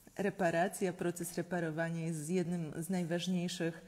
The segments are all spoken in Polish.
reparacja, proces reparowania jest jednym z najważniejszych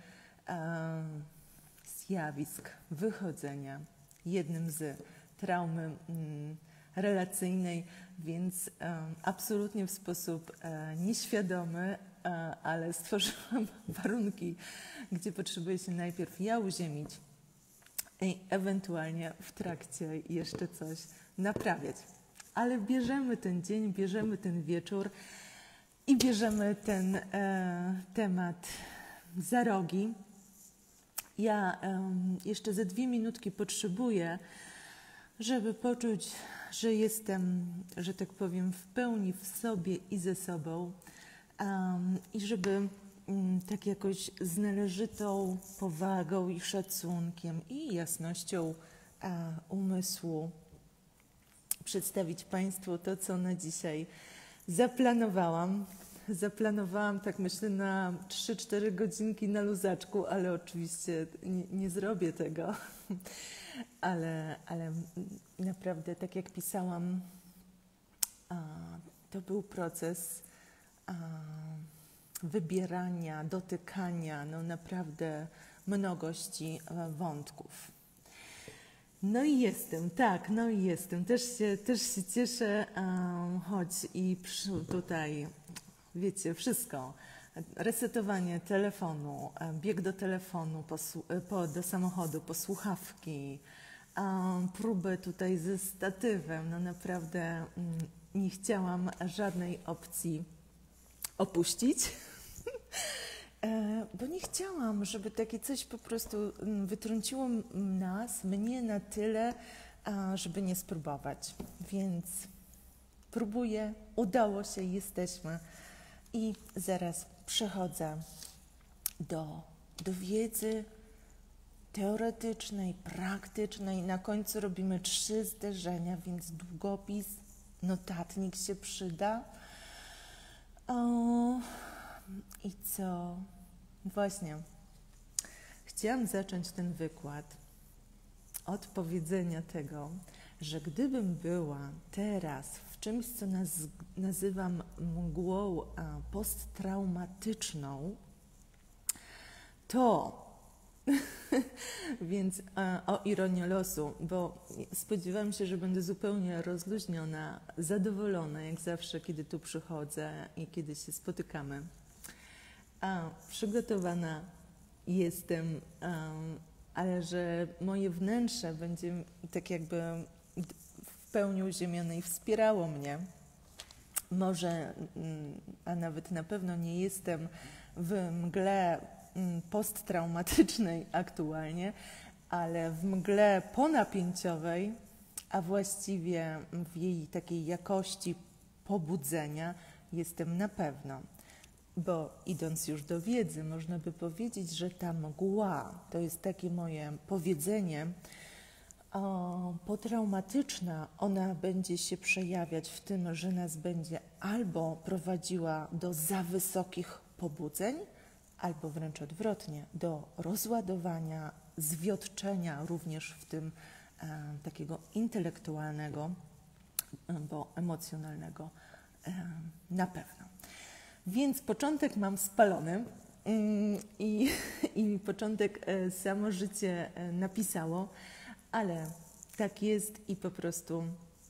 zjawisk wychodzenia, jednym z traumy relacyjnej, więc absolutnie w sposób nieświadomy, ale stworzyłam warunki, gdzie potrzebuję się najpierw ja uziemić i ewentualnie w trakcie jeszcze coś naprawiać. Ale bierzemy ten dzień, bierzemy ten wieczór i bierzemy ten temat za rogi. Ja jeszcze ze 2 minutki potrzebuję, żeby poczuć, że jestem, że tak powiem, w pełni w sobie i ze sobą i żeby tak jakoś z należytą powagą i szacunkiem i jasnością umysłu przedstawić Państwu to, co na dzisiaj zaplanowałam. Zaplanowałam, tak myślę, na 3-4 godzinki na luzaczku, ale oczywiście nie zrobię tego. Ale naprawdę, tak jak pisałam, to był proces wybierania, dotykania, no naprawdę mnogości wątków. No i jestem, tak, no i jestem. Też się cieszę, choć i tutaj, wiecie, wszystko. Resetowanie telefonu, bieg do telefonu, do samochodu, po słuchawki, próbę tutaj ze statywem. No naprawdę nie chciałam żadnej opcji opuścić, bo nie chciałam, żeby takie coś po prostu wytrąciło mnie na tyle, żeby nie spróbować. Więc próbuję, udało się, jesteśmy i zaraz przechodzę do wiedzy teoretycznej, praktycznej. Na końcu robimy 3 zderzenia, więc długopis, notatnik się przyda. I co? Właśnie, chciałam zacząć ten wykład od powiedzenia tego, że gdybym była teraz w czymś, co nazywam mgłą posttraumatyczną, to więc o ironię losu, bo spodziewałam się, że będę zupełnie rozluźniona, zadowolona, jak zawsze, kiedy tu przychodzę i kiedy się spotykamy. Przygotowana jestem, ale że moje wnętrze będzie tak jakby w pełni uziemione i wspierało mnie. Może, a nawet na pewno nie jestem w mgle posttraumatycznej aktualnie, ale w mgle ponapięciowej, a właściwie w jej takiej jakości pobudzenia jestem na pewno. Bo idąc już do wiedzy, można by powiedzieć, że ta mgła, to jest takie moje powiedzenie, potraumatyczna, ona będzie się przejawiać w tym, że nas będzie albo prowadziła do za wysokich pobudzeń, albo wręcz odwrotnie, do rozładowania, zwiotczenia również w tym takiego intelektualnego, bo emocjonalnego na pewno. Więc początek mam spalony i początek samo życie napisało, ale tak jest i po prostu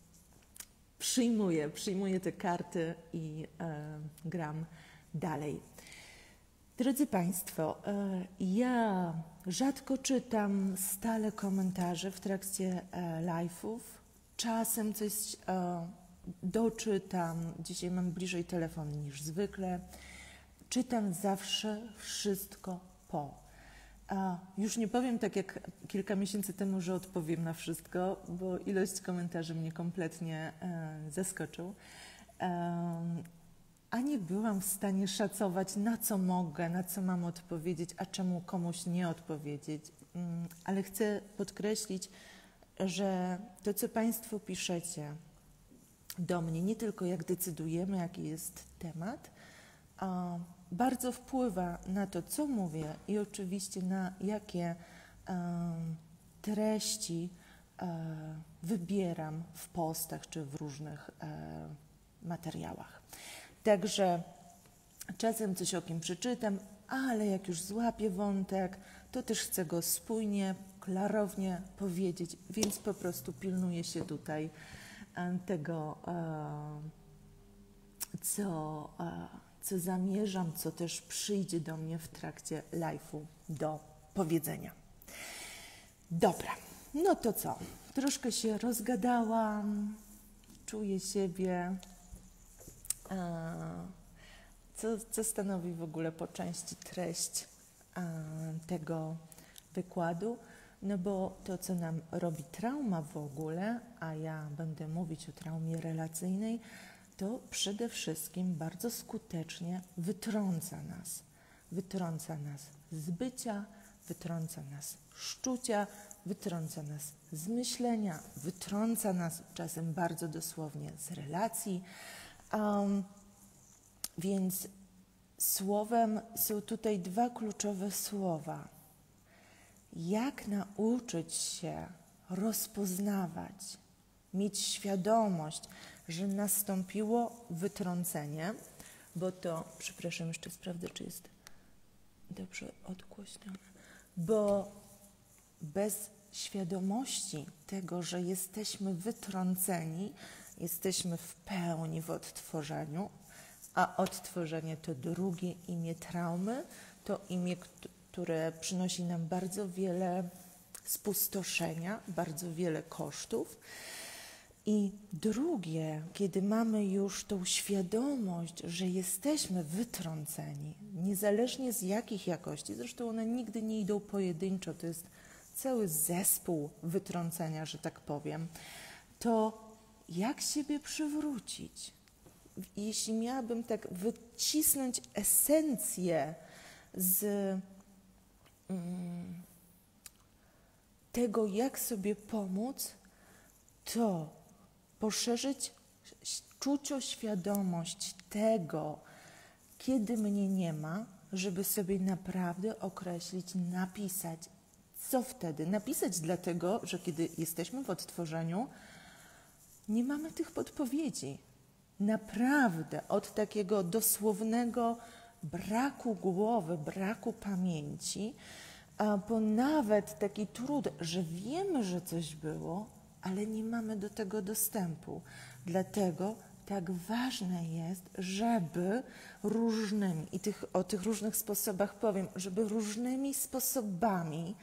przyjmuję te karty i gram dalej. Drodzy Państwo, ja rzadko czytam stale komentarze w trakcie live'ów. Czasem coś doczytam. Dzisiaj mam bliżej telefon niż zwykle. Czytam zawsze wszystko po. Już nie powiem tak jak kilka miesięcy temu, że odpowiem na wszystko, bo ilość komentarzy mnie kompletnie zaskoczył. A nie byłam w stanie szacować, na co mogę, na co mam odpowiedzieć, a czemu komuś nie odpowiedzieć. Ale chcę podkreślić, że to, co Państwo piszecie do mnie, nie tylko jak decydujemy, jaki jest temat, a bardzo wpływa na to, co mówię i oczywiście na jakie treści wybieram w postach czy w różnych materiałach. Także Czasem coś o kim przeczytam, ale jak już złapię wątek, to też chcę go spójnie, klarownie powiedzieć, więc po prostu pilnuję się tutaj tego, co zamierzam, co też przyjdzie do mnie w trakcie live'u do powiedzenia. Dobra, no to co? Troszkę się rozgadałam, czuję siebie, co stanowi w ogóle po części treść tego wykładu, no bo to, co nam robi trauma w ogóle, a ja będę mówić o traumie relacyjnej, to przede wszystkim bardzo skutecznie wytrąca nas z bycia, wytrąca nas z czucia, wytrąca nas z myślenia, wytrąca nas czasem bardzo dosłownie z relacji. Więc słowem są tutaj dwa kluczowe słowa. Jak nauczyć się rozpoznawać, mieć świadomość, że nastąpiło wytrącenie, bo to, przepraszam, jeszcze sprawdzę, czy jest dobrze odgłośnione, bo bez świadomości tego, że jesteśmy wytrąceni, jesteśmy w pełni w odtworzeniu, a odtworzenie to drugie imię traumy, to imię, które przynosi nam bardzo wiele spustoszenia, bardzo wiele kosztów. I drugie, kiedy mamy już tą świadomość, że jesteśmy wytrąceni, niezależnie z jakich jakości, zresztą one nigdy nie idą pojedynczo, to jest cały zespół wytrącenia, że tak powiem, to jak siebie przywrócić? Jeśli miałabym tak wycisnąć esencję z tego, jak sobie pomóc, to poszerzyć czucioświadomość tego, kiedy mnie nie ma, żeby sobie naprawdę określić, napisać, co wtedy. Napisać dlatego, że kiedy jesteśmy w odtworzeniu, nie mamy tych podpowiedzi. Naprawdę od takiego dosłownego braku głowy, braku pamięci, po nawet taki trud, że wiemy, że coś było, ale nie mamy do tego dostępu. Dlatego tak ważne jest, żeby różnymi, i o tych różnych sposobach powiem, żeby różnymi sposobami,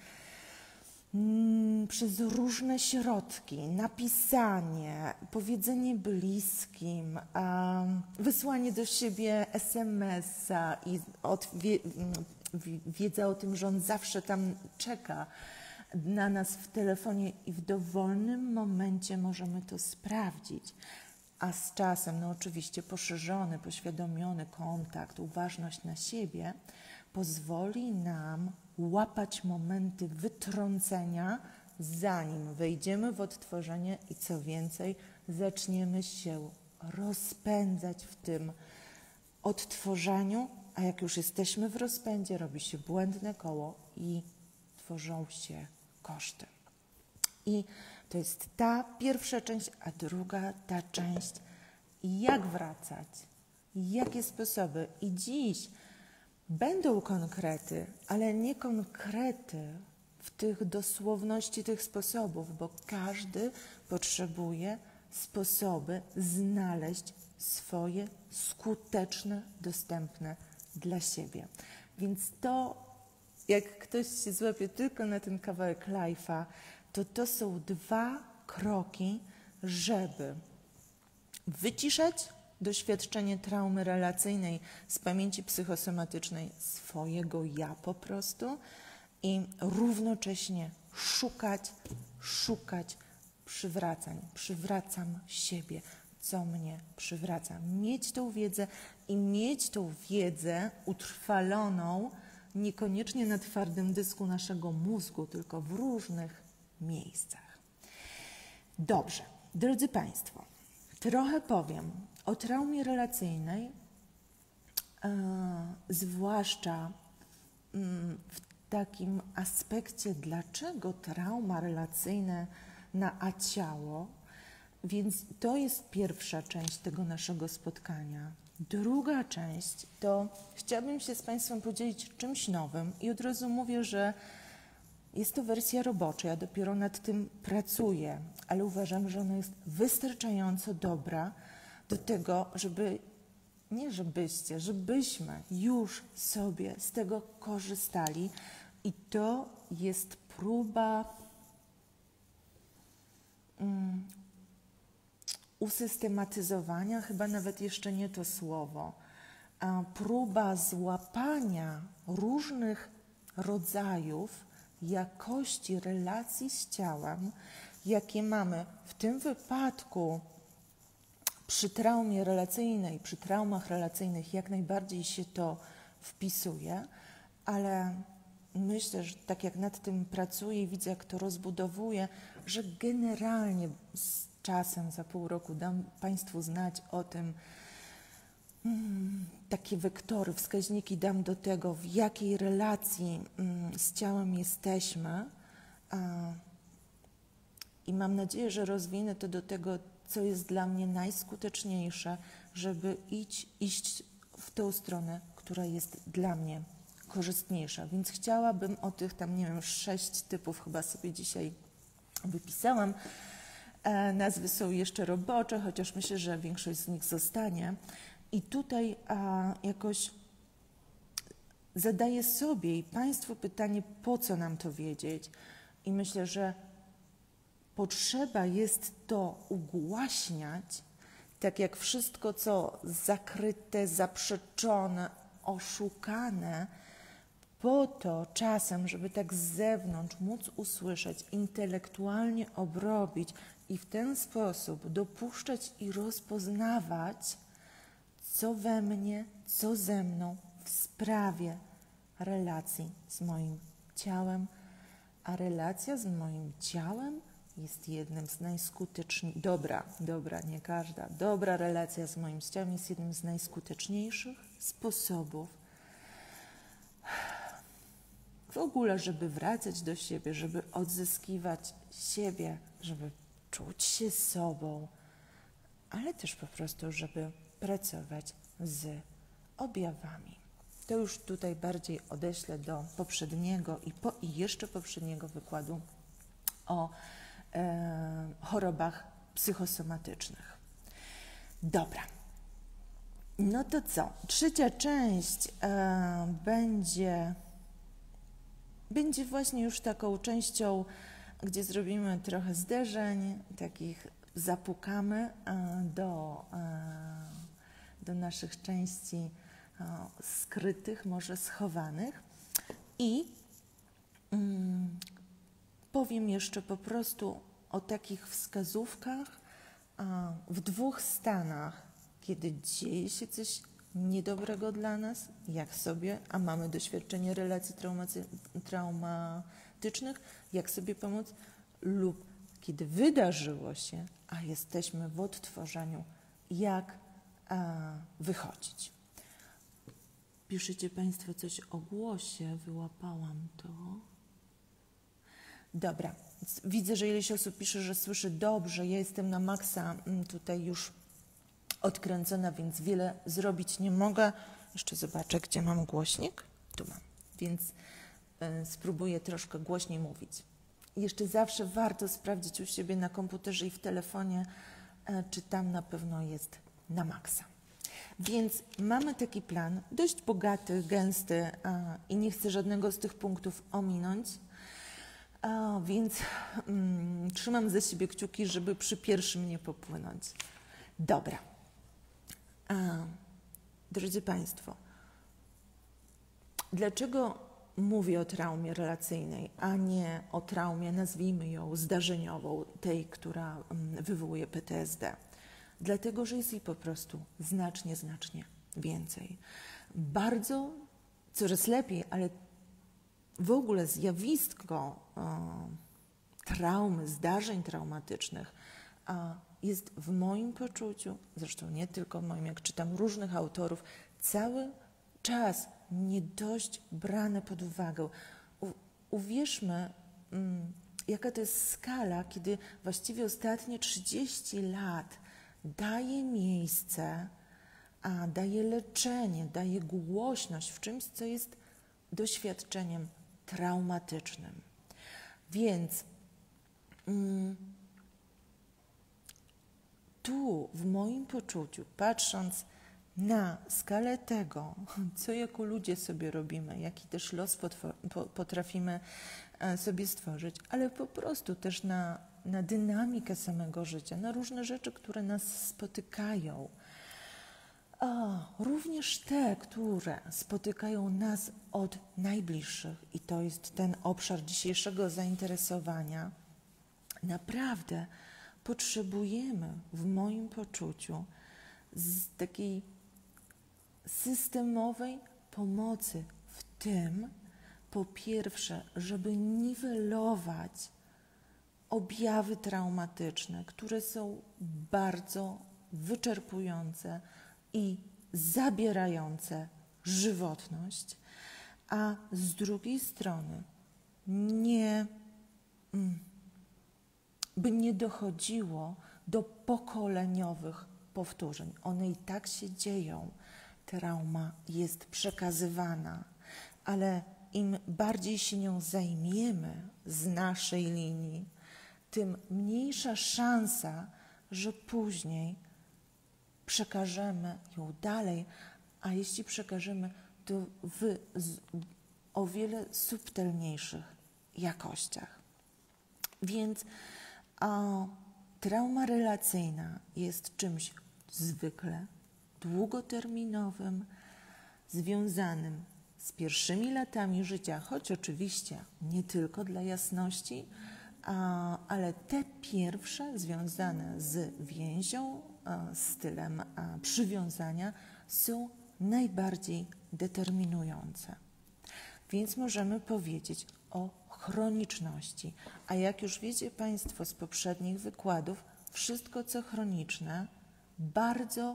przez różne środki, napisanie, powiedzenie bliskim, wysłanie do siebie SMS-a i wiedza o tym, że on zawsze tam czeka na nas w telefonie i w dowolnym momencie możemy to sprawdzić. A z czasem, no oczywiście poszerzony, poświadomiony kontakt, uważność na siebie pozwoli nam łapać momenty wytrącenia, zanim wejdziemy w odtworzenie i co więcej, zaczniemy się rozpędzać w tym odtworzeniu, a jak już jesteśmy w rozpędzie, robi się błędne koło i tworzą się koszty. I to jest ta pierwsza część, a druga ta część, jak wracać, jakie sposoby. I dziś będą konkrety, ale nie konkrety w tych dosłowności tych sposobów, bo każdy potrzebuje sposoby znaleźć swoje skuteczne, dostępne dla siebie. Więc to, jak ktoś się złapie tylko na ten kawałek live'a, to są dwa kroki, żeby wyciszać doświadczenie traumy relacyjnej z pamięci psychosomatycznej swojego ja po prostu i równocześnie szukać przywracań. Przywracam siebie, co mnie przywraca. Mieć tą wiedzę i mieć tą wiedzę utrwaloną niekoniecznie na twardym dysku naszego mózgu, tylko w różnych miejscach. Dobrze, drodzy Państwo, trochę powiem o traumie relacyjnej, zwłaszcza w takim aspekcie, dlaczego trauma relacyjna na A-ciało, więc to jest pierwsza część tego naszego spotkania. Druga część to chciałabym się z Państwem podzielić czymś nowym i od razu mówię, że jest to wersja robocza, ja dopiero nad tym pracuję, ale uważam, że ona jest wystarczająco dobra do tego, żebyśmy już sobie z tego korzystali i to jest próba usystematyzowania, chyba nawet jeszcze nie to słowo, a próba złapania różnych rodzajów jakości relacji z ciałem, jakie mamy w tym wypadku przy traumie relacyjnej, przy traumach relacyjnych jak najbardziej się to wpisuje, ale myślę, że tak jak nad tym pracuję i widzę, jak to rozbudowuję, że generalnie z czasem, za pół roku dam Państwu znać o tym, takie wektory, wskaźniki dam do tego, w jakiej relacji z ciałem jesteśmy i mam nadzieję, że rozwinę to do tego, co jest dla mnie najskuteczniejsze, żeby iść w tą stronę, która jest dla mnie korzystniejsza. Więc chciałabym o tych tam, nie wiem, 6 typów chyba sobie dzisiaj wypisałam. Nazwy są jeszcze robocze, chociaż myślę, że większość z nich zostanie. I tutaj jakoś zadaję sobie i Państwu pytanie, po co nam to wiedzieć? I myślę, że potrzeba jest to ugłaśniać, tak jak wszystko, co zakryte, zaprzeczone, oszukane, po to czasem, żeby tak z zewnątrz móc usłyszeć, intelektualnie obrobić i w ten sposób dopuszczać i rozpoznawać, co we mnie, co ze mną w sprawie relacji z moim ciałem, a relacja z moim ciałem jest jednym z najskuteczniejszych, nie każda, dobra relacja z moim ciałem jest jednym z najskuteczniejszych sposobów w ogóle, żeby wracać do siebie, żeby odzyskiwać siebie, żeby czuć się sobą, ale też po prostu, żeby pracować z objawami. To już tutaj bardziej odeślę do poprzedniego i jeszcze poprzedniego wykładu o chorobach psychosomatycznych. Dobra. No to co? Trzecia część będzie właśnie już taką częścią, gdzie zrobimy trochę zderzeń, takich zapukamy do naszych części skrytych, może schowanych i powiem jeszcze po prostu o takich wskazówkach w 2 stanach, kiedy dzieje się coś niedobrego dla nas, jak sobie, a mamy doświadczenie relacji traumatycznych, jak sobie pomóc, lub kiedy wydarzyło się, a jesteśmy w odtworzeniu, jak wychodzić. Piszecie Państwo coś o głosie, wyłapałam to. Dobra, widzę, że ileś osób pisze, że słyszy dobrze, ja jestem na maksa tutaj już odkręcona, więc wiele zrobić nie mogę. Jeszcze zobaczę, gdzie mam głośnik. Tu mam, więc spróbuję troszkę głośniej mówić. Jeszcze zawsze warto sprawdzić u siebie na komputerze i w telefonie, czy tam na pewno jest na maksa. Więc mamy taki plan, dość bogaty, gęsty i nie chcę żadnego z tych punktów ominąć, więc trzymam za siebie kciuki, żeby przy pierwszym nie popłynąć. Dobra. Drodzy Państwo, dlaczego mówię o traumie relacyjnej, a nie o traumie, nazwijmy ją zdarzeniową, tej, która wywołuje PTSD? Dlatego, że jest jej po prostu znacznie więcej. Bardzo, coraz lepiej, ale w ogóle zjawisko traumy, zdarzeń traumatycznych jest w moim poczuciu, zresztą nie tylko moim, jak czytam różnych autorów, cały czas nie dość brane pod uwagę. Uwierzmy, jaka to jest skala, kiedy właściwie ostatnie 30 lat daje miejsce a daje leczenie, daje głośność w czymś, co jest doświadczeniem traumatycznym. Więc tu w moim poczuciu, patrząc na skalę tego, co jako ludzie sobie robimy, jaki też los potrafimy sobie stworzyć, ale po prostu też na dynamikę samego życia, na różne rzeczy, które nas spotykają, również te, które spotykają nas od najbliższych, i to jest ten obszar dzisiejszego zainteresowania, naprawdę potrzebujemy w moim poczuciu z takiej systemowej pomocy w tym, po pierwsze, żeby niwelować objawy traumatyczne, które są bardzo wyczerpujące i zabierające żywotność, a z drugiej strony by nie dochodziło do pokoleniowych powtórzeń. One i tak się dzieją. Trauma jest przekazywana, ale im bardziej się nią zajmiemy z naszej linii, tym mniejsza szansa, że później przekażemy ją dalej, a jeśli przekażemy, to w o wiele subtelniejszych jakościach. Więc trauma relacyjna jest czymś zwykle długoterminowym, związanym z pierwszymi latami życia, choć oczywiście nie tylko dla jasności, ale te pierwsze związane z więzią, stylem przywiązania są najbardziej determinujące. Więc możemy powiedzieć o chroniczności. A jak już wiecie Państwo z poprzednich wykładów, wszystko co chroniczne bardzo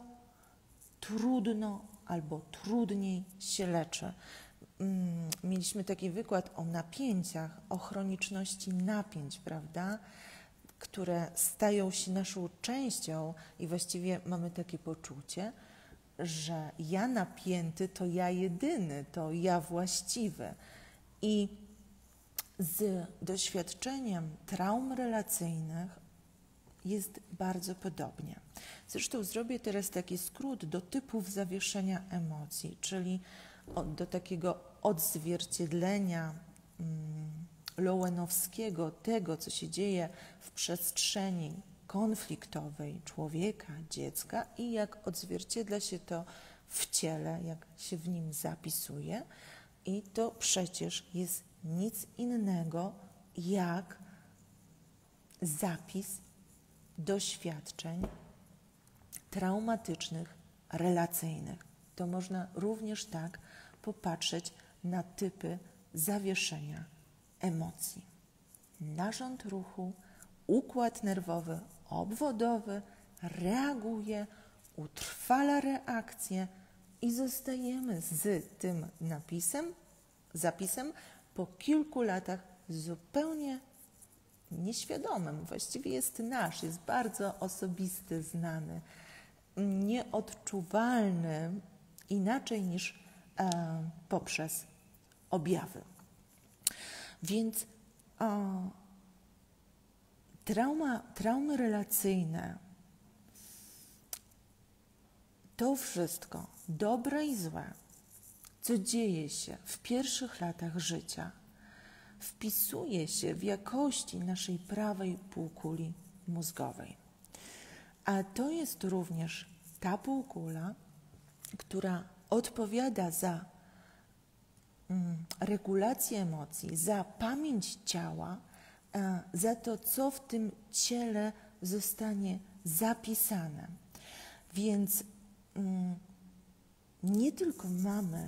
trudno albo trudniej się leczy. Mieliśmy taki wykład o napięciach, o chroniczności napięć, prawda? Które stają się naszą częścią i właściwie mamy takie poczucie, że ja napięty to ja jedyny, to ja właściwy. I z doświadczeniem traum relacyjnych jest bardzo podobnie. Zresztą zrobię teraz taki skrót do typów zawieszenia emocji, czyli do takiego odzwierciedlenia Lowenowskiego tego, co się dzieje w przestrzeni konfliktowej człowieka, dziecka i jak odzwierciedla się to w ciele, jak się w nim zapisuje. I to przecież jest nic innego jak zapis doświadczeń traumatycznych, relacyjnych. To można również tak popatrzeć na typy zawieszenia emocji. Narząd ruchu, układ nerwowy, obwodowy reaguje, utrwala reakcję i zostajemy z tym zapisem po kilku latach zupełnie nieświadomym. Właściwie jest nasz, jest bardzo osobisty, znany, nieodczuwalny inaczej niż poprzez objawy. Więc traumy relacyjne, to wszystko, dobre i złe, co dzieje się w pierwszych latach życia, wpisuje się w jakości naszej prawej półkuli mózgowej. A to jest również ta półkula, która odpowiada za regulację emocji, za pamięć ciała, za to, co w tym ciele zostanie zapisane. Więc nie tylko mamy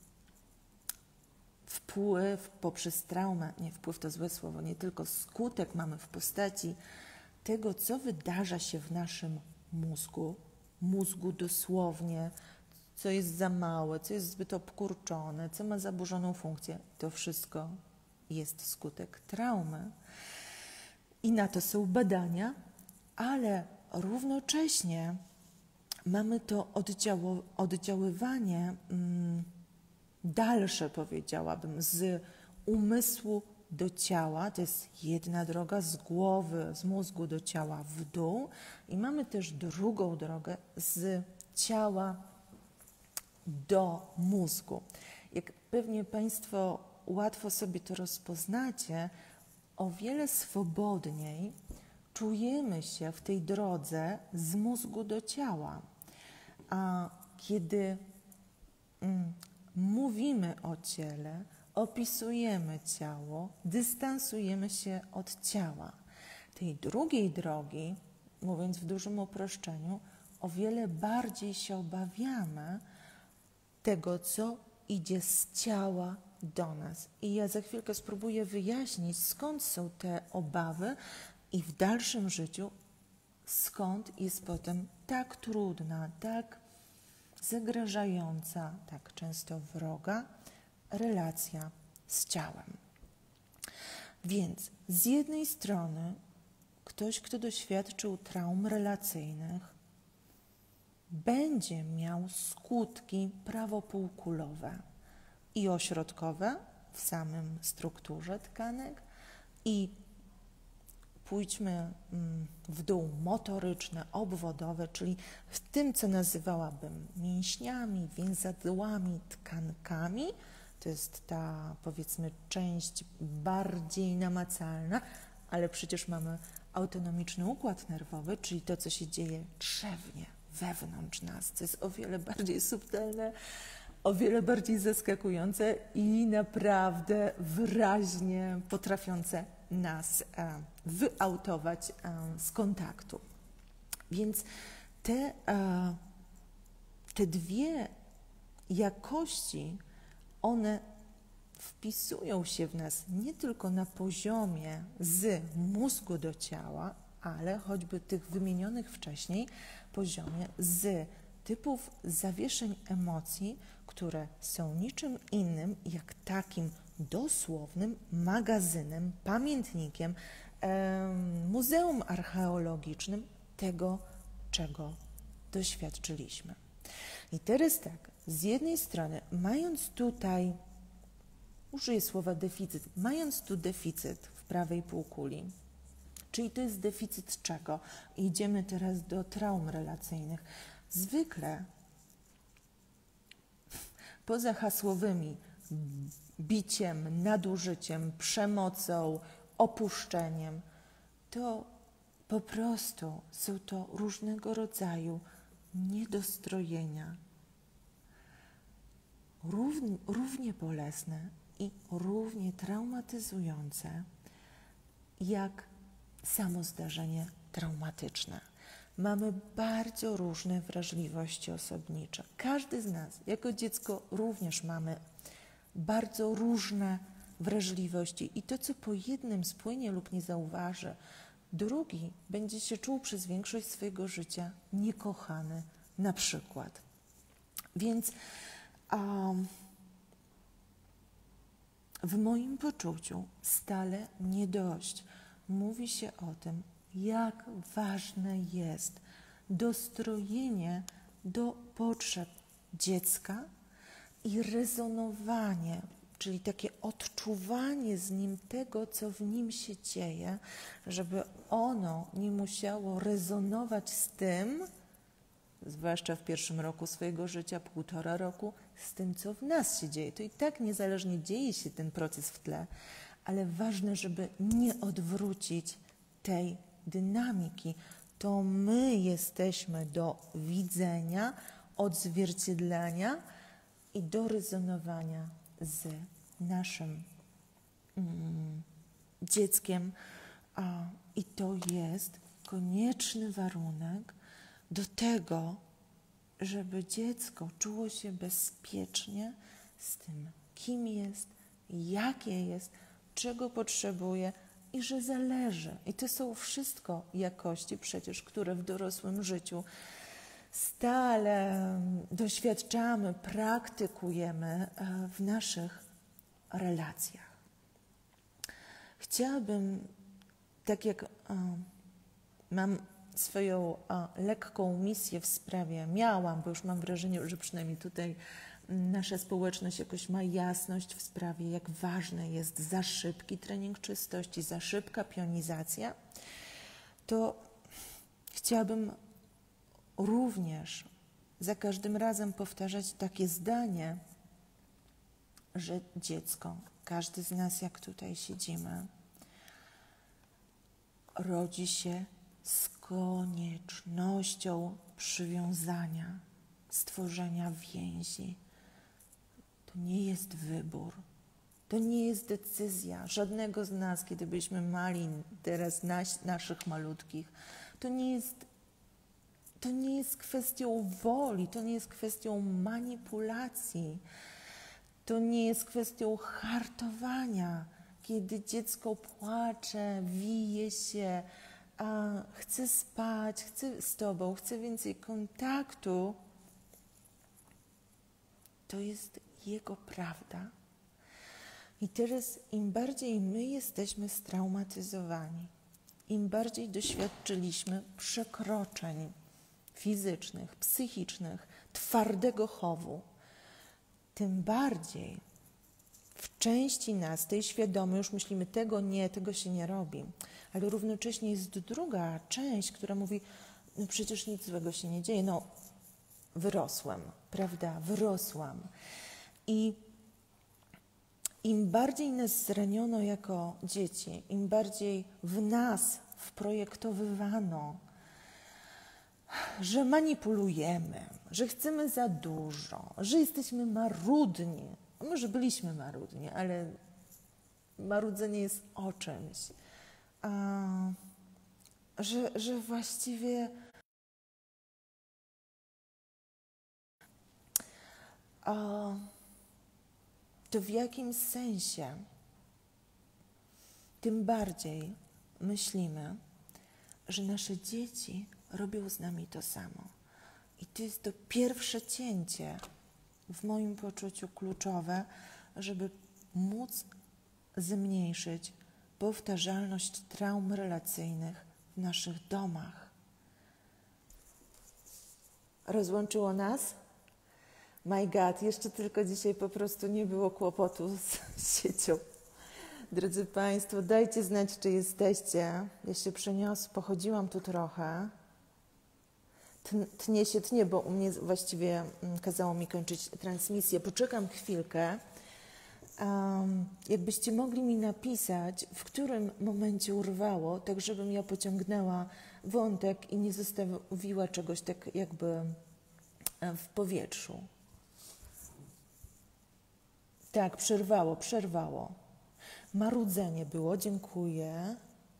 wpływ poprzez traumę, nie wpływ to złe słowo, nie tylko skutek mamy w postaci tego, co wydarza się w naszym mózgu dosłownie, co jest za małe, co jest zbyt obkurczone, co ma zaburzoną funkcję. To wszystko jest skutek traumy. I na to są badania, ale równocześnie mamy to oddziaływanie dalsze, powiedziałabym, z umysłu do ciała. To jest jedna droga, z głowy, z mózgu do ciała w dół. I mamy też drugą drogę z ciała do mózgu. Jak pewnie Państwo łatwo sobie to rozpoznacie, o wiele swobodniej czujemy się w tej drodze z mózgu do ciała. A kiedy mówimy o ciele, opisujemy ciało, dystansujemy się od ciała. Tej drugiej drogi, mówiąc w dużym uproszczeniu, o wiele bardziej się obawiamy tego, co idzie z ciała do nas. I ja za chwilkę spróbuję wyjaśnić, skąd są te obawy i w dalszym życiu skąd jest potem tak trudna, tak zagrażająca, tak często wroga relacja z ciałem. Więc z jednej strony ktoś, kto doświadczył traum relacyjnych, będzie miał skutki prawopółkulowe i ośrodkowe w samym strukturze tkanek i pójdźmy w dół motoryczne, obwodowe, czyli w tym, co nazywałabym mięśniami, więzadłami, tkankami. To jest ta, powiedzmy, część bardziej namacalna, ale przecież mamy autonomiczny układ nerwowy, czyli to, co się dzieje drzewnie, wewnątrz nas, co jest o wiele bardziej subtelne, o wiele bardziej zaskakujące i naprawdę wyraźnie potrafiące nas wyautować z kontaktu. Więc te dwie jakości, one wpisują się w nas nie tylko na poziomie z mózgu do ciała, ale choćby tych wymienionych wcześniej poziomie z typów zawieszeń emocji, które są niczym innym jak takim dosłownym magazynem, pamiętnikiem, muzeum archeologicznym tego, czego doświadczyliśmy. I teraz tak, z jednej strony, mając tutaj, użyję słowa deficyt, mając tu deficyt w prawej półkuli, czyli to jest deficyt czego? Idziemy teraz do traum relacyjnych. Zwykle poza hasłowymi biciem, nadużyciem, przemocą, opuszczeniem, to po prostu są to różnego rodzaju niedostrojenia, równie bolesne i równie traumatyzujące jak samo zdarzenie traumatyczne. Mamy bardzo różne wrażliwości osobnicze. Każdy z nas, jako dziecko, również mamy bardzo różne wrażliwości i to, co po jednym spłynie lub nie zauważy, drugi będzie się czuł przez większość swojego życia niekochany, na przykład. Więc w moim poczuciu stale nie dość. Mówi się o tym, jak ważne jest dostrojenie do potrzeb dziecka i rezonowanie, czyli takie odczuwanie z nim tego, co w nim się dzieje, żeby ono nie musiało rezonować z tym, zwłaszcza w pierwszym roku swojego życia, 1,5 roku, z tym, co w nas się dzieje. To i tak niezależnie dzieje się ten proces w tle, ale ważne, żeby nie odwrócić tej dynamiki. To my jesteśmy do widzenia, odzwierciedlania i do rezonowania z naszym dzieckiem. I to jest konieczny warunek do tego, żeby dziecko czuło się bezpiecznie z tym, kim jest, jakie jest, czego potrzebuje i że zależy. I to są wszystko jakości przecież, które w dorosłym życiu stale doświadczamy, praktykujemy w naszych relacjach. Chciałabym, tak jak mam swoją lekką misję w sprawie, miałam, bo już mam wrażenie, że przynajmniej tutaj nasza społeczność jakoś ma jasność w sprawie, jak ważny jest za szybki trening czystości, za szybka pionizacja, to chciałabym również za każdym razem powtarzać takie zdanie, że dziecko, każdy z nas, jak tutaj siedzimy, rodzi się z koniecznością przywiązania, stworzenia więzi. To nie jest wybór, to nie jest decyzja żadnego z nas, kiedy byliśmy mali, teraz naszych malutkich. To nie jest kwestią woli, to nie jest kwestią manipulacji, to nie jest kwestią hartowania, kiedy dziecko płacze, wije się, chce spać, chce z tobą, chce więcej kontaktu. To jest jego prawda. I teraz im bardziej my jesteśmy straumatyzowani, im bardziej doświadczyliśmy przekroczeń fizycznych, psychicznych, twardego chowu, tym bardziej w części nas, tej świadomej, już myślimy, tego się nie robi, ale równocześnie jest druga część, która mówi, no przecież nic złego się nie dzieje, no wyrosłem, prawda, wyrosłam. I im bardziej nas zraniono jako dzieci, im bardziej w nas wprojektowywano, że manipulujemy, że chcemy za dużo, że jesteśmy marudni. Może byliśmy marudni, ale marudzenie jest o czymś. Że właściwie to w jakimś sensie tym bardziej myślimy, że nasze dzieci robią z nami to samo. I to jest to pierwsze cięcie, w moim poczuciu kluczowe, żeby móc zmniejszyć powtarzalność traum relacyjnych w naszych domach. Rozłączyło nas? My God, jeszcze tylko dzisiaj po prostu nie było kłopotu z siecią. Drodzy Państwo, dajcie znać, czy jesteście. Ja się pochodziłam tu trochę. Tnie, bo u mnie właściwie kazało mi kończyć transmisję. Poczekam chwilkę. Jakbyście mogli mi napisać, w którym momencie urwało, tak żebym ja pociągnęła wątek i nie zostawiła czegoś tak jakby w powietrzu. Tak, przerwało. Marudzenie było, dziękuję.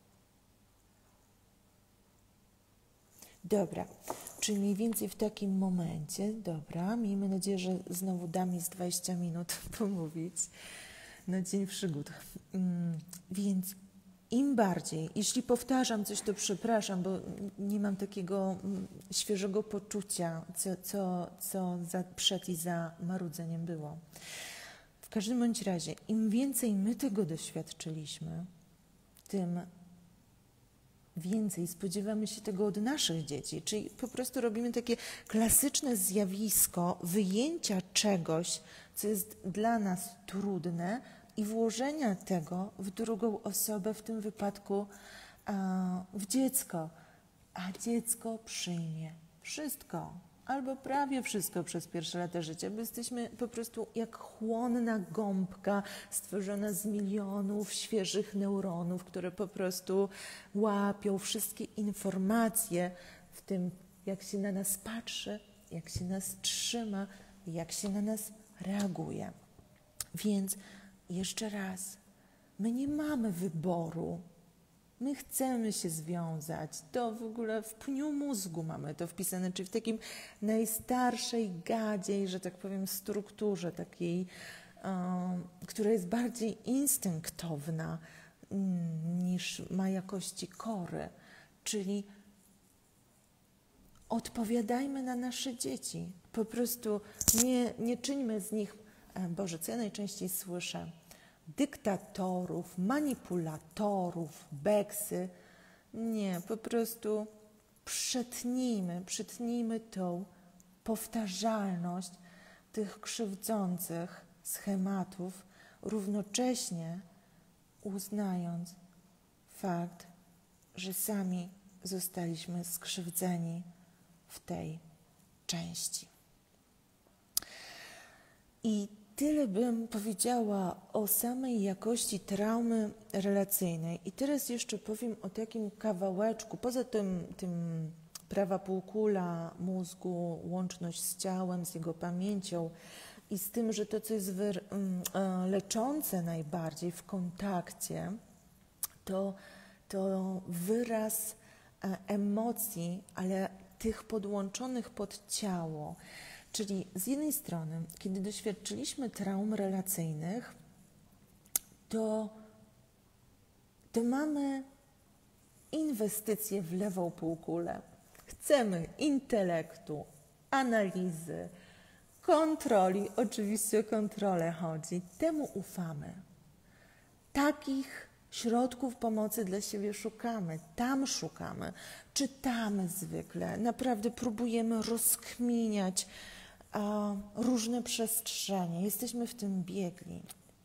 Dobra, czyli mniej więcej w takim momencie, dobra, miejmy nadzieję, że znowu da mi z 20 minut pomówić na Dzień Przygód. Więc im bardziej, jeśli powtarzam coś, to przepraszam, bo nie mam takiego świeżego poczucia, co przed i za marudzeniem było. W każdym bądź razie, im więcej my tego doświadczyliśmy, tym więcej spodziewamy się tego od naszych dzieci. Czyli po prostu robimy takie klasyczne zjawisko wyjęcia czegoś, co jest dla nas trudne i włożenia tego w drugą osobę, w tym wypadku w dziecko. A dziecko przyjmie wszystko. Albo prawie wszystko przez pierwsze lata życia, bo jesteśmy po prostu jak chłonna gąbka stworzona z milionów świeżych neuronów, które po prostu łapią wszystkie informacje w tym, jak się na nas patrzy, jak się nas trzyma, jak się na nas reaguje. Więc jeszcze raz, my nie mamy wyboru. My chcemy się związać. To w ogóle w pniu mózgu mamy to wpisane, czyli w takim najstarszej gadziej, że tak powiem, strukturze takiej, która jest bardziej instynktowna niż ma jakości kory. Czyli odpowiadajmy na nasze dzieci. Po prostu nie czyńmy z nich, Boże, co ja najczęściej słyszę? Dyktatorów, manipulatorów, beksy. Nie, po prostu Przetnijmy tą powtarzalność tych krzywdzących schematów, równocześnie uznając fakt, że sami zostaliśmy skrzywdzeni w tej części. I tyle bym powiedziała o samej jakości traumy relacyjnej. I teraz jeszcze powiem o takim kawałeczku, poza tym prawa półkula mózgu, łączność z ciałem, z jego pamięcią i z tym, że to, co jest leczące najbardziej w kontakcie, to wyraz emocji, ale tych podłączonych pod ciało. Czyli z jednej strony, kiedy doświadczyliśmy traum relacyjnych, to mamy inwestycje w lewą półkulę. Chcemy intelektu, analizy, kontroli, oczywiście o kontrolę chodzi. Temu ufamy. Takich środków pomocy dla siebie szukamy, tam szukamy, czytamy zwykle, naprawdę próbujemy rozkminiać różne przestrzenie, jesteśmy w tym biegli.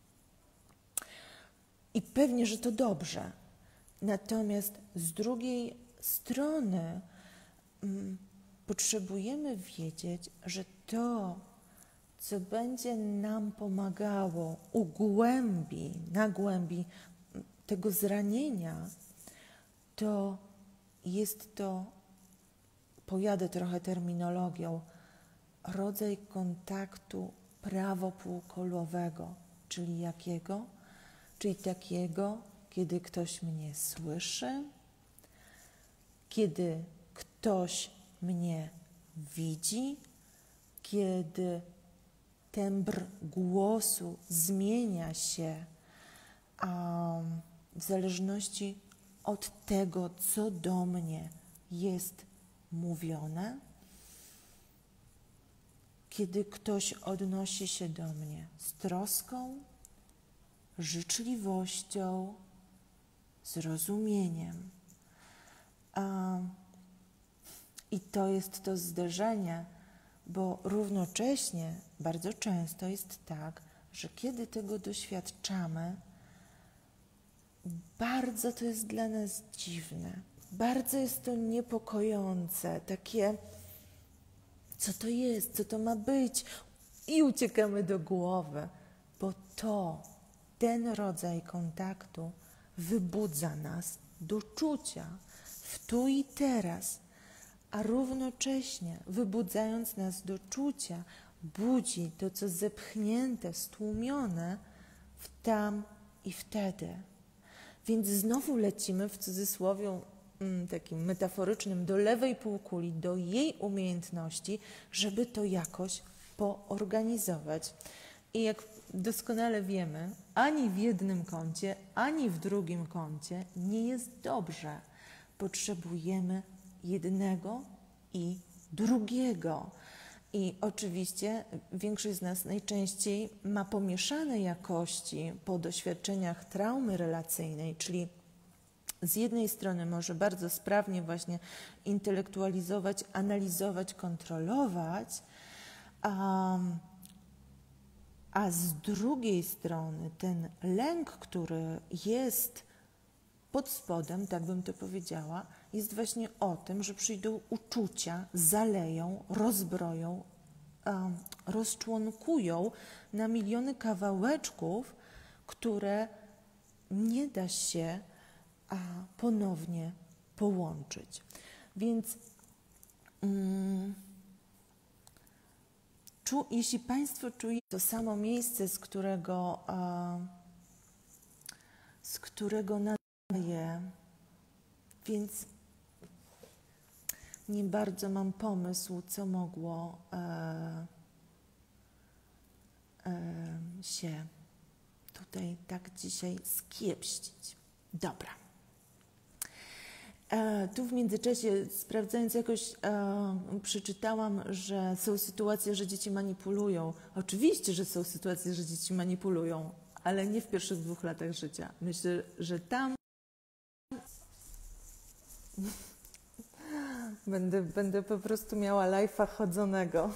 I pewnie, że to dobrze. Natomiast z drugiej strony potrzebujemy wiedzieć, że to, co będzie nam pomagało na głębi tego zranienia, to jest to, pojadę trochę terminologią, rodzaj kontaktu prawopółkulowego, czyli jakiego? Czyli takiego, kiedy ktoś mnie słyszy, kiedy ktoś mnie widzi, kiedy tembr głosu zmienia się w zależności od tego, co do mnie jest mówione, kiedy ktoś odnosi się do mnie z troską, życzliwością, zrozumieniem. I to jest to zderzenie, bo równocześnie bardzo często jest tak, że kiedy tego doświadczamy, bardzo to jest dla nas dziwne, bardzo jest to niepokojące, takie, co to jest, co to ma być, i uciekamy do głowy, bo ten rodzaj kontaktu wybudza nas do czucia w tu i teraz, a równocześnie wybudzając nas do czucia, budzi to, co zepchnięte, stłumione w tam i wtedy. Więc znowu lecimy w cudzysłowie takim metaforycznym do lewej półkuli, do jej umiejętności, żeby to jakoś poorganizować. I jak doskonale wiemy, ani w jednym kącie, ani w drugim kącie nie jest dobrze. Potrzebujemy jednego i drugiego. I oczywiście większość z nas najczęściej ma pomieszane jakości po doświadczeniach traumy relacyjnej, czyli z jednej strony może bardzo sprawnie właśnie intelektualizować, analizować, kontrolować, a z drugiej strony ten lęk, który jest pod spodem, tak bym to powiedziała, jest właśnie o tym, że przyjdą uczucia, zaleją, rozbroją, rozczłonkują na miliony kawałeczków, które nie da się ponownie połączyć. Więc jeśli Państwo czujecie to samo miejsce, z którego nadaję, więc nie bardzo mam pomysł, co mogło się tutaj tak dzisiaj skiepścić. Dobra. Tu w międzyczasie, sprawdzając jakoś, przeczytałam, że są sytuacje, że dzieci manipulują. Oczywiście, że są sytuacje, że dzieci manipulują, ale nie w pierwszych 2 latach życia. Myślę, że tam Będę po prostu miała live'a chodzonego.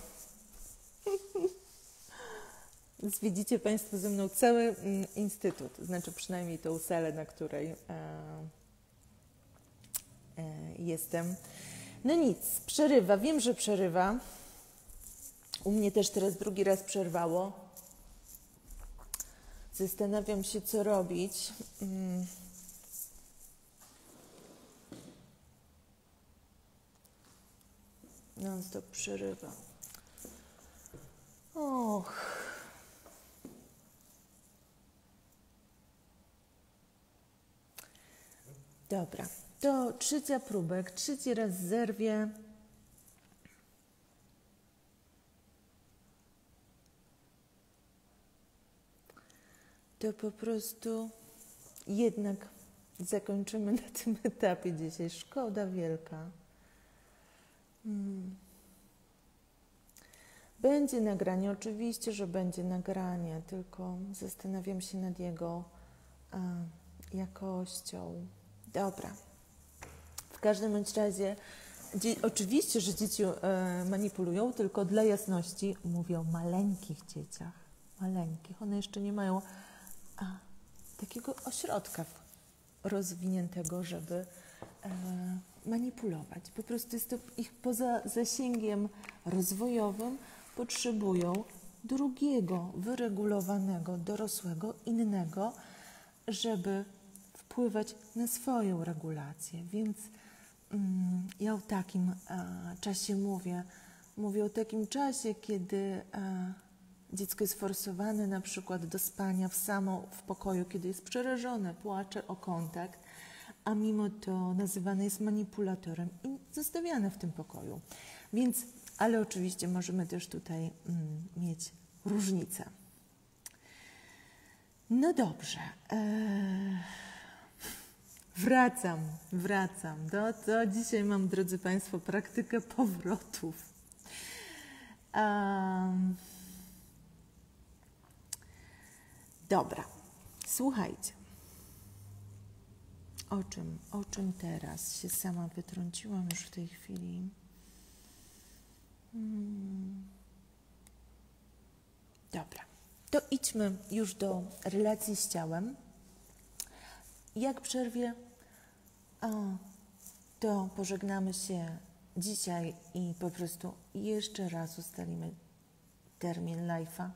Widzicie Państwo ze mną cały instytut, znaczy przynajmniej tą salę, na której jestem. No nic, przerywa, wiem, że przerywa. U mnie też teraz drugi raz przerwało. Zastanawiam się, co robić. Non-stop przerywa. Och. Dobra, to trzecia próbek, trzeci raz zerwie. To po prostu jednak zakończymy na tym etapie dzisiaj. Szkoda wielka. Będzie nagranie, oczywiście, że będzie nagranie, tylko zastanawiam się nad jego jakością. Dobra. W każdym bądź razie, oczywiście, że dzieci manipulują, tylko dla jasności mówię o maleńkich dzieciach. Maleńkich. One jeszcze nie mają takiego ośrodka rozwiniętego, żeby manipulować. Po prostu jest to ich poza zasięgiem rozwojowym, potrzebują drugiego, wyregulowanego, dorosłego, innego, żeby wpływać na swoją regulację. Więc ja o takim czasie mówię. Mówię o takim czasie, kiedy dziecko jest forsowane na przykład do spania w pokoju, kiedy jest przerażone, płacze o kontakt, a mimo to nazywane jest manipulatorem i zostawiane w tym pokoju. Więc, ale oczywiście możemy też tutaj mieć różnicę. No dobrze. Wracam. To dzisiaj mam, drodzy Państwo, praktykę powrotów. Dobra, słuchajcie. O czym teraz się sama wytrąciłam już w tej chwili? Dobra, to idźmy już do relacji z ciałem. Jak przerwie, to pożegnamy się dzisiaj i po prostu jeszcze raz ustalimy termin live'a.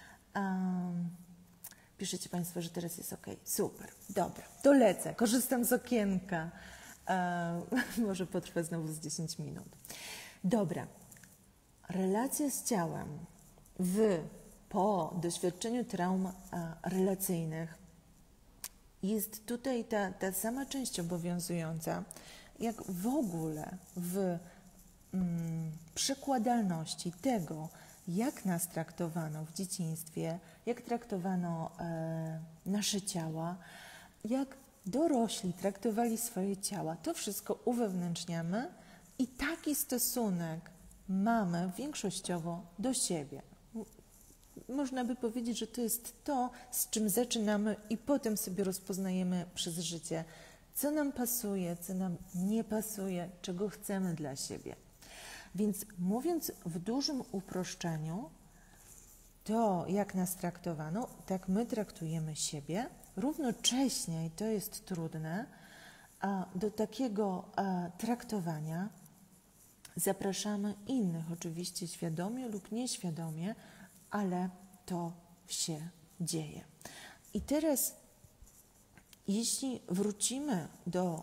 Piszecie Państwo, że teraz jest ok. Super, dobra, to lecę. Korzystam z okienka. Może potrwa znowu z 10 minut. Dobra, relacja z ciałem po doświadczeniu traum relacyjnych jest tutaj ta sama część obowiązująca, jak w ogóle w przekładalności tego, jak nas traktowano w dzieciństwie, jak traktowano nasze ciała, jak dorośli traktowali swoje ciała. To wszystko uwewnętrzniamy i taki stosunek mamy większościowo do siebie. Można by powiedzieć, że to jest to, z czym zaczynamy i potem sobie rozpoznajemy przez życie, co nam pasuje, co nam nie pasuje, czego chcemy dla siebie. Więc mówiąc w dużym uproszczeniu, to jak nas traktowano, tak my traktujemy siebie. Równocześnie, i to jest trudne, do takiego traktowania zapraszamy innych, oczywiście świadomie lub nieświadomie, ale to się dzieje. I teraz, jeśli wrócimy do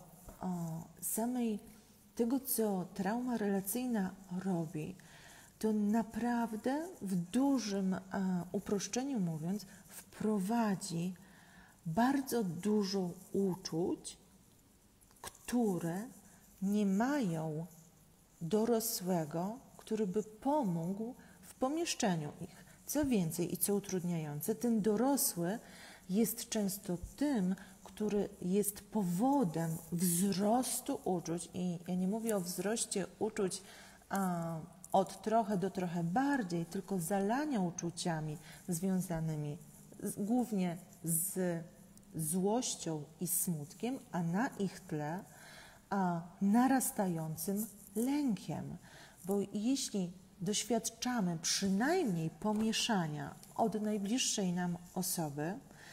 tego, co trauma relacyjna robi, to naprawdę w dużym uproszczeniu mówiąc, wprowadzi bardzo dużo uczuć, które nie mają dorosłego, który by pomógł w pomieszczeniu ich. Co więcej i co utrudniające, ten dorosły jest często tym, który jest powodem wzrostu uczuć i ja nie mówię o wzroście uczuć od trochę do trochę bardziej, tylko zalania uczuciami związanymi głównie z złością i smutkiem, a na ich tle narastającym lękiem, bo jeśli doświadczamy przynajmniej pomieszania od najbliższej nam osoby,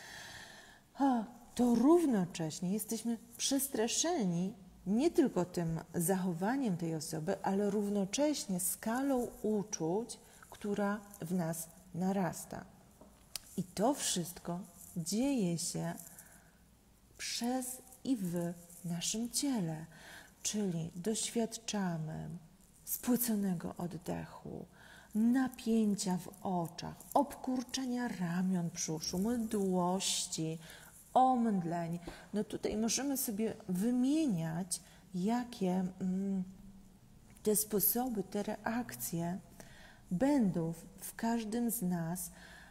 to równocześnie jesteśmy przestraszeni nie tylko tym zachowaniem tej osoby, ale równocześnie skalą uczuć, która w nas narasta. I to wszystko dzieje się przez i w naszym ciele, czyli doświadczamy spłyconego oddechu, napięcia w oczach, obkurczenia ramion brzuchu, mdłości, omdleń. No tutaj możemy sobie wymieniać, jakie te sposoby, te reakcje będą w każdym z nas.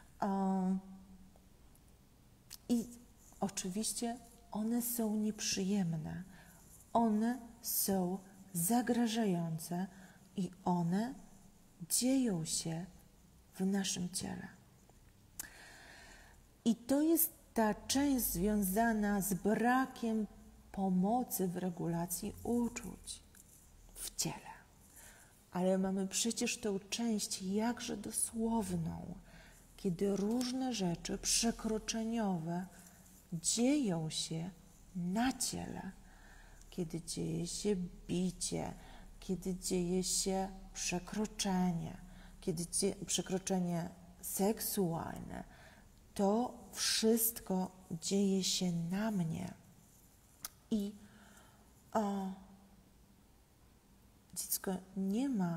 I oczywiście one są nieprzyjemne, one są zagrażające i one dzieją się w naszym ciele. I to jest ta część związana z brakiem pomocy w regulacji uczuć w ciele. Ale mamy przecież tą część jakże dosłowną, kiedy różne rzeczy przekroczeniowe dzieją się na ciele, kiedy dzieje się bicie, kiedy dzieje się przekroczenie, przekroczenie seksualne, to wszystko dzieje się na mnie. I dziecko nie ma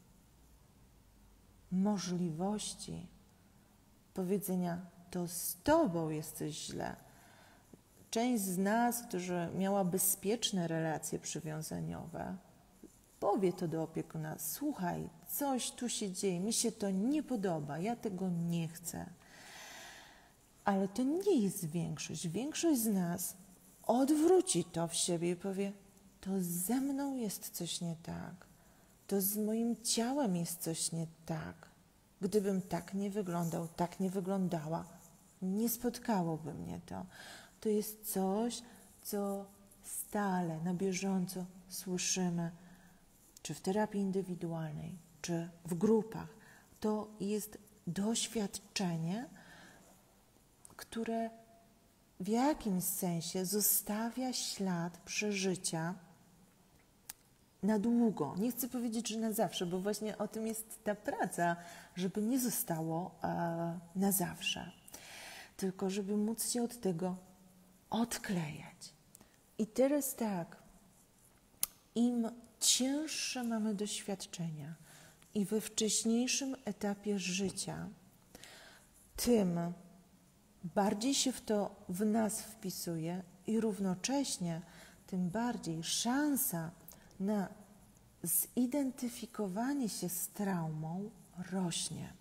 możliwości powiedzenia, to z tobą jest coś źle. Część z nas, która miała bezpieczne relacje przywiązaniowe, powie to do opiekuna: słuchaj, coś tu się dzieje, mi się to nie podoba, ja tego nie chcę. Ale to nie jest większość. Większość z nas odwróci to w siebie i powie: to ze mną jest coś nie tak, to z moim ciałem jest coś nie tak. Gdybym tak nie wyglądał, tak nie wyglądała, nie spotkałoby mnie to. To jest coś, co stale, na bieżąco słyszymy, czy w terapii indywidualnej, czy w grupach. To jest doświadczenie, które w jakimś sensie zostawia ślad przeżycia na długo. Nie chcę powiedzieć, że na zawsze, bo właśnie o tym jest ta praca, żeby nie zostało na zawsze, tylko żeby móc się od tego odklejać. I teraz tak, im cięższe mamy doświadczenia i we wcześniejszym etapie życia, tym bardziej się w nas wpisuje i równocześnie tym bardziej szansa na zidentyfikowanie się z traumą rośnie.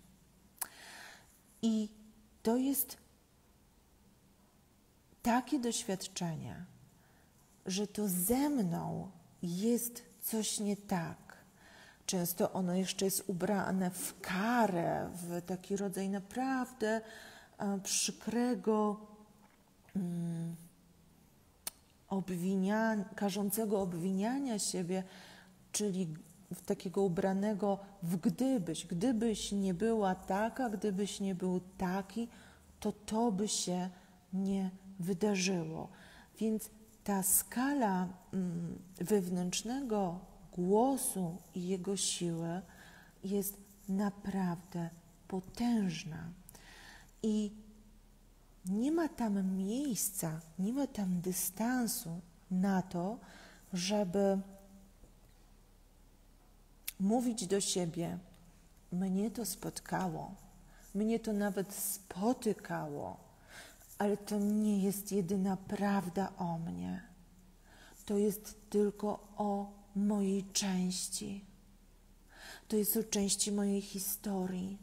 I to jest takie doświadczenie, że to ze mną jest coś nie tak. Często ono jeszcze jest ubrane w karę, w taki rodzaj naprawdę przykrego, karzącego obwiniania siebie, czyli takiego ubranego w gdybyś nie była taka, gdybyś nie był taki, to by się nie wydarzyło. Więc ta skala wewnętrznego głosu i jego siły jest naprawdę potężna. I nie ma tam miejsca, nie ma tam dystansu na to, żeby mówić do siebie: mnie to spotkało, mnie to nawet spotykało, ale to nie jest jedyna prawda o mnie. To jest tylko o mojej części. To jest o części mojej historii.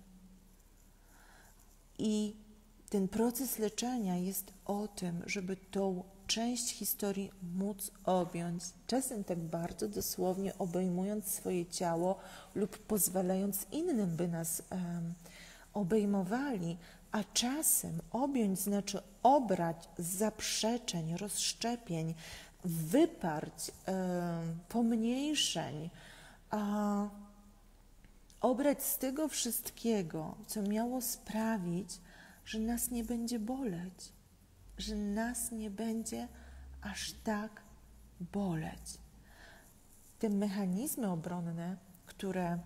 I ten proces leczenia jest o tym, żeby tą część historii móc objąć, czasem tak bardzo dosłownie obejmując swoje ciało lub pozwalając innym, by nas obejmowali, a czasem objąć znaczy obrać z zaprzeczeń, rozszczepień, wyparć, pomniejszeń, a obrać z tego wszystkiego, co miało sprawić, że nas nie będzie boleć, że nas nie będzie aż tak boleć. Te mechanizmy obronne, które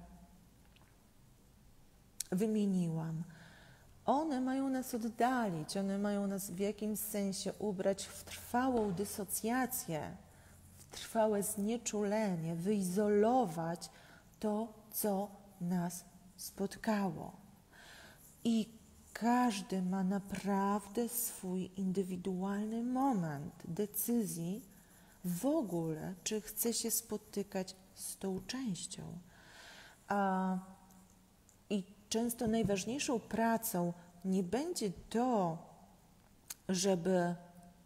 wymieniłam, one mają nas oddalić, one mają nas w jakimś sensie ubrać w trwałą dysocjację, w trwałe znieczulenie, wyizolować to, co nas spotkało. I każdy ma naprawdę swój indywidualny moment decyzji w ogóle, czy chce się spotykać z tą częścią. I często najważniejszą pracą nie będzie to, żeby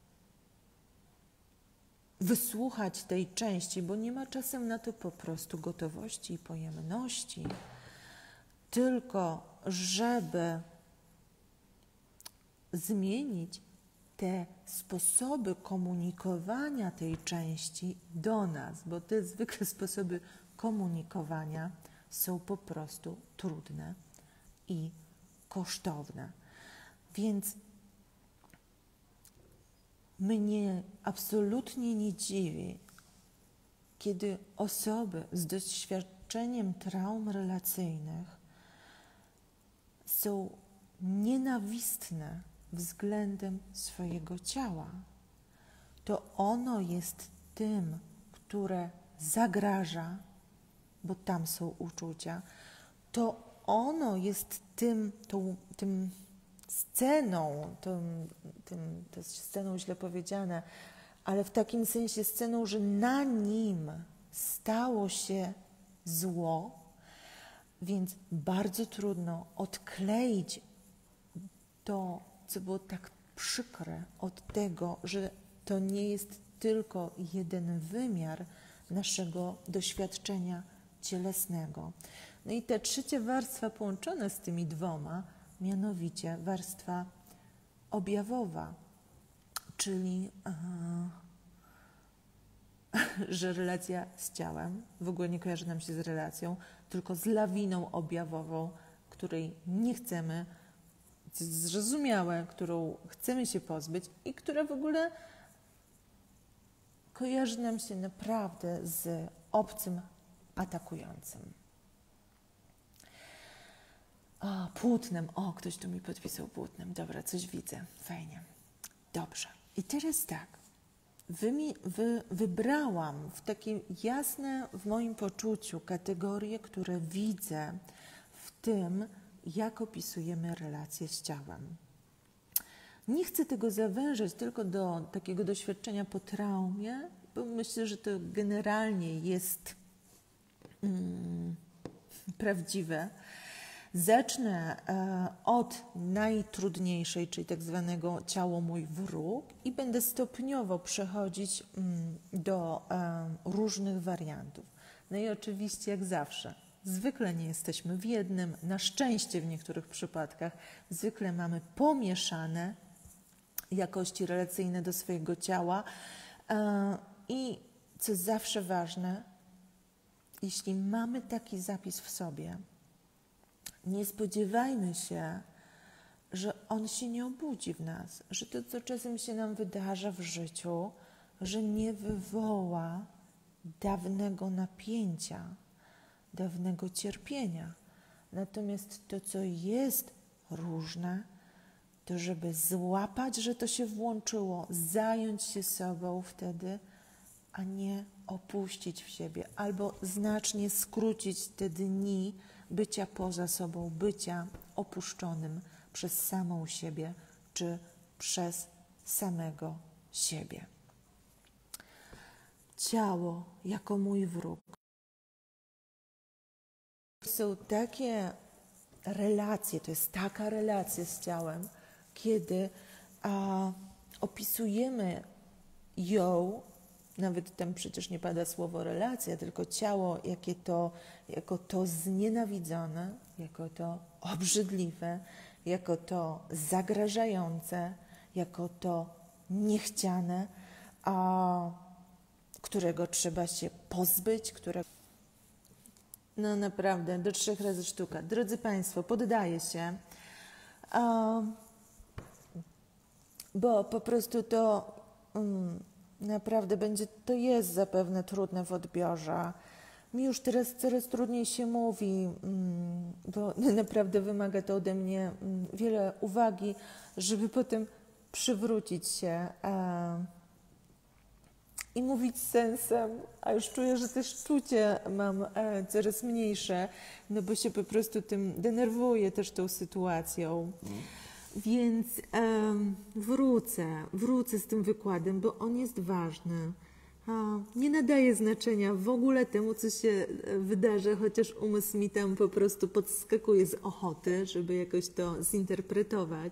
wysłuchać tej części, bo nie ma czasem na to po prostu gotowości i pojemności, tylko żeby zmienić te sposoby komunikowania tej części do nas, bo te zwykłe sposoby komunikowania są po prostu trudne i kosztowne. Więc mnie absolutnie nie dziwi, kiedy osoby z doświadczeniem traum relacyjnych są nienawistne względem swojego ciała. To ono jest tym, które zagraża, bo tam są uczucia. To ono jest tym sceną, to jest sceną źle powiedziane, ale w takim sensie sceną, że na nim stało się zło, więc bardzo trudno odkleić to, co było tak przykre, od tego, że to nie jest tylko jeden wymiar naszego doświadczenia cielesnego. No i ta trzecia warstwa połączona z tymi dwoma, mianowicie warstwa objawowa, czyli że relacja z ciałem w ogóle nie kojarzy nam się z relacją, tylko z lawiną objawową, której nie chcemy, zrozumiałe, którą chcemy się pozbyć i która w ogóle kojarzy nam się naprawdę z obcym atakującym. Płótnem. Ktoś tu mi podpisał płótnem. Dobra, coś widzę. Fajnie. Dobrze. I teraz tak. Wybrałam w takie jasne w moim poczuciu kategorie, które widzę w tym, jak opisujemy relacje z ciałem. Nie chcę tego zawężać tylko do takiego doświadczenia po traumie, bo myślę, że to generalnie jest prawdziwe. Zacznę od najtrudniejszej, czyli tak zwanego ciało mój wróg i będę stopniowo przechodzić do różnych wariantów. No i oczywiście jak zawsze, zwykle nie jesteśmy w jednym, na szczęście w niektórych przypadkach zwykle mamy pomieszane jakości relacyjne do swojego ciała i co zawsze ważne, jeśli mamy taki zapis w sobie, nie spodziewajmy się, że on się nie obudzi w nas, że to, co czasem się nam wydarza w życiu, że nie wywoła dawnego napięcia, dawnego cierpienia. Natomiast to, co jest różne, to żeby złapać, że to się włączyło, zająć się sobą wtedy, a nie opuścić w siebie, albo znacznie skrócić te dni bycia poza sobą, bycia opuszczonym przez samą siebie, czy przez samego siebie. Ciało jako mój wróg. Są takie relacje, to jest taka relacja z ciałem, kiedy opisujemy ją, nawet tam przecież nie pada słowo relacja, tylko ciało jako to znienawidzone, jako to obrzydliwe, jako to zagrażające, jako to niechciane, którego trzeba się pozbyć, No naprawdę, do 3 razy sztuka. Drodzy Państwo, poddaję się, bo po prostu to naprawdę to jest zapewne trudne w odbiorze. Mi już teraz coraz trudniej się mówi, bo naprawdę wymaga to ode mnie wiele uwagi, żeby potem przywrócić się i mówić z sensem, a już czuję, że też czucie mam coraz mniejsze, no bo się po prostu tym denerwuję też tą sytuacją. Więc wrócę z tym wykładem, bo on jest ważny. Nie nadaję znaczenia w ogóle temu, co się wydarzy, chociaż umysł mi tam po prostu podskakuje z ochoty, żeby jakoś to zinterpretować.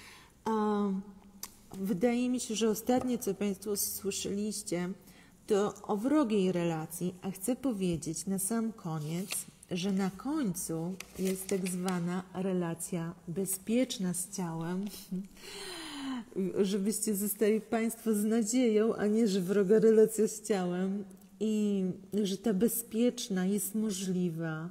Wydaje mi się, że ostatnie, co Państwo słyszeliście, to o wrogiej relacji, a chcę powiedzieć na sam koniec, że na końcu jest tak zwana relacja bezpieczna z ciałem, żebyście zostali Państwo z nadzieją, a nie, że wroga relacja z ciałem i że ta bezpieczna jest możliwa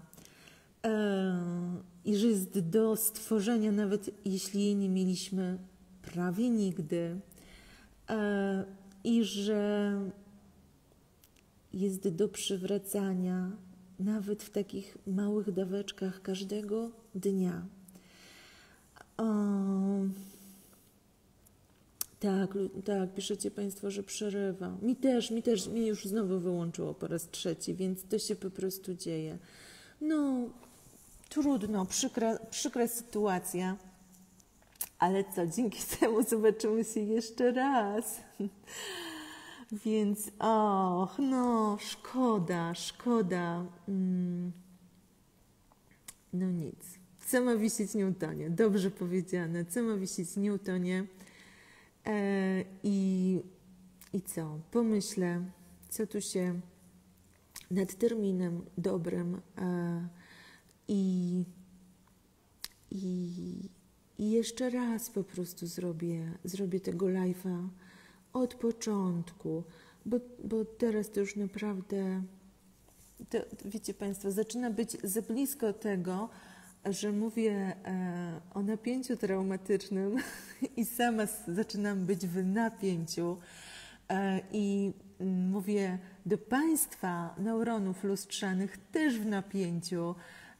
i że jest do stworzenia, nawet jeśli jej nie mieliśmy prawie nigdy i że jest do przywracania nawet w takich małych daweczkach każdego dnia. Tak, piszecie Państwo, że przerywa. Mnie już znowu wyłączyło po raz 3, więc to się po prostu dzieje. No, trudno, przykra sytuacja, ale co, dzięki temu zobaczymy się jeszcze raz. Więc, szkoda. No nic. Co ma wisieć Newtonie? Dobrze powiedziane. Co ma wisieć Newtonie? I co? Pomyślę, co tu się nad terminem dobrym i jeszcze raz po prostu zrobię tego live'a od początku, bo teraz to już naprawdę, wiecie Państwo, zaczyna być za blisko tego, że mówię o napięciu traumatycznym i sama zaczynam być w napięciu i mówię do Państwa neuronów lustrzanych też w napięciu,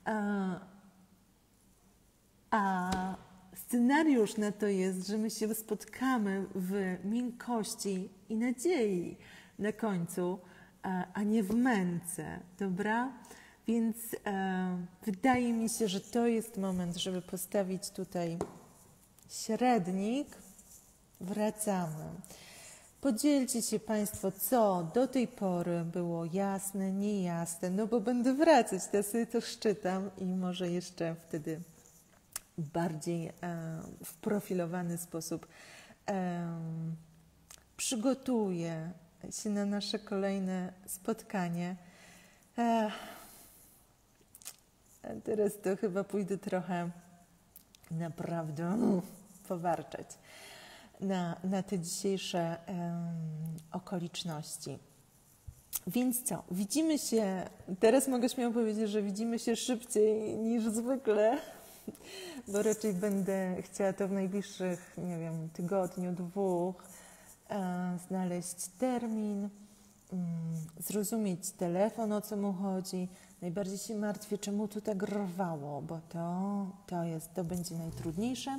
a scenariusz na to jest, że my się spotkamy w miękkości i nadziei na końcu, a nie w męce, dobra? Więc wydaje mi się, że to jest moment, żeby postawić tutaj średnik. Wracamy. Podzielcie się Państwo, co do tej pory było jasne, niejasne, no bo będę wracać, ja sobie to szczytam i może jeszcze wtedy bardziej w profilowany sposób przygotuję się na nasze kolejne spotkanie. Teraz to chyba pójdę trochę naprawdę powarczeć na te dzisiejsze okoliczności. Więc co? Widzimy się, teraz mogę śmiało powiedzieć, że widzimy się szybciej niż zwykle, bo raczej będę chciała to w najbliższych, nie wiem, tygodniu, 2 znaleźć termin, zrozumieć telefon, o co mu chodzi. Najbardziej się martwię, czemu to tak rwało, bo to będzie najtrudniejsze.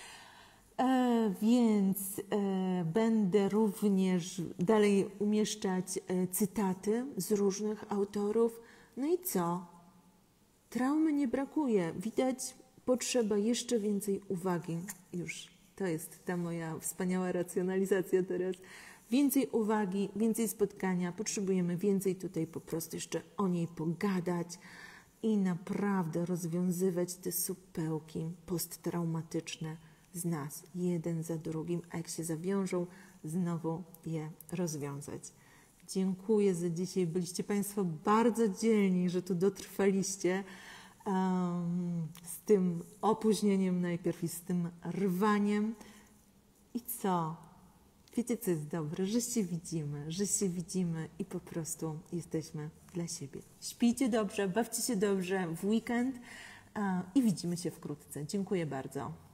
Więc będę również dalej umieszczać cytaty z różnych autorów. No i co? Traumy nie brakuje. Widać, potrzeba jeszcze więcej uwagi. Już to jest ta moja wspaniała racjonalizacja teraz. Więcej uwagi, więcej spotkania. Potrzebujemy więcej tutaj po prostu jeszcze o niej pogadać i naprawdę rozwiązywać te supełki posttraumatyczne z nas, jeden za drugim, a jak się zawiążą, znowu je rozwiązać. Dziękuję za dzisiaj. Byliście Państwo bardzo dzielni, że tu dotrwaliście z tym opóźnieniem najpierw i z tym rwaniem. I co? Wiecie, co jest dobre? Że się widzimy i po prostu jesteśmy dla siebie. Śpijcie dobrze, bawcie się dobrze w weekend i widzimy się wkrótce. Dziękuję bardzo.